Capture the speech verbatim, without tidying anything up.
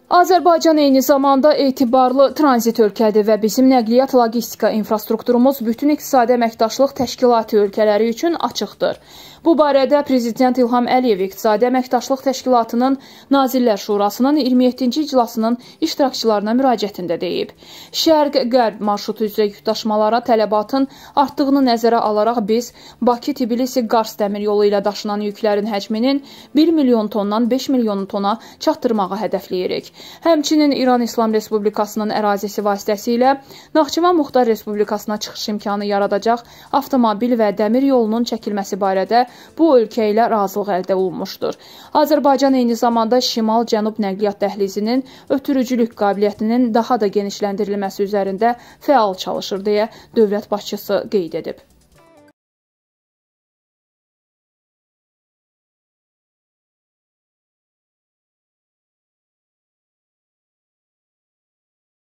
Azərbaycan eyni zamanda etibarlı tranzit ölkədir və bizim nəqliyyat logistika infrastrukturumuz bütün iqtisadi əməkdaşlıq təşkilatı ölkələri üçün açıqdır. Bu barədə Prezident İlham Əliyev İqtisadi Əməkdaşlıq Təşkilatının Nazirlər Şurasının iyirmi yeddinci iclasının iştirakçılarına müraciətində deyib. Şərq-Qərb marşrutu üzrə yükdaşımalara tələbatın artdığını nəzərə alaraq biz Bakı-Tbilisi-Qars dəmir yolu ilə daşınan yüklərin həcminin bir milyon tondan beş milyon tona çatdırmağı hədəfləyirik. Həmçinin İran İslam Respublikasının ərazisi vasitəsilə Naxçıvan Muxtar Respublikasına çıxış imkanı yaradacaq avtomobil və dəmir yolunun çəkilməsi barədə bu ölkə ilə razılıq əldə olunmuşdur. Azərbaycan eyni zamanda şimal-cənub nəqliyyat dəhlizinin ötürücülük qabiliyyətinin daha da genişləndirilməsi üzərində fəal çalışır deyə dövlət başçısı qeyd edib.